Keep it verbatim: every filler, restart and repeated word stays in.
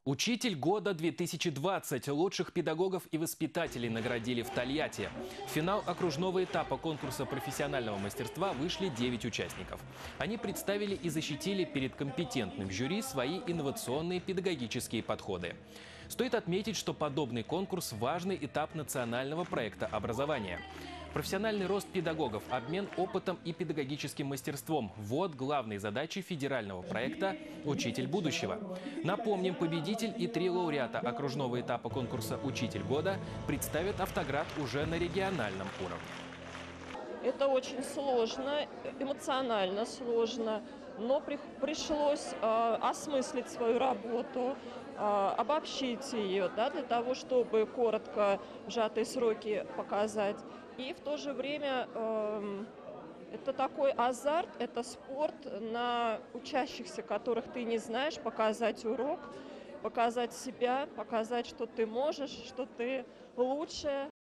Учитель года две тысячи двадцать. Лучших педагогов и воспитателей наградили в Тольятти. В финал окружного этапа конкурса профессионального мастерства вышли девять участников. Они представили и защитили перед компетентным жюри свои инновационные педагогические подходы. Стоит отметить, что подобный конкурс – важный этап национального проекта образования. Профессиональный рост педагогов, обмен опытом и педагогическим мастерством – вот главные задачи федерального проекта «Учитель будущего». Напомним, победитель и три лауреата окружного этапа конкурса «Учитель года» представят Автоград уже на региональном уровне. Это очень сложно, эмоционально сложно, но при, пришлось э, осмыслить свою работу, э, обобщить ее, да, для того, чтобы коротко сжатые сроки показать. И в то же время э, это такой азарт, это спорт на учащихся, которых ты не знаешь, показать урок, показать себя, показать, что ты можешь, что ты лучше.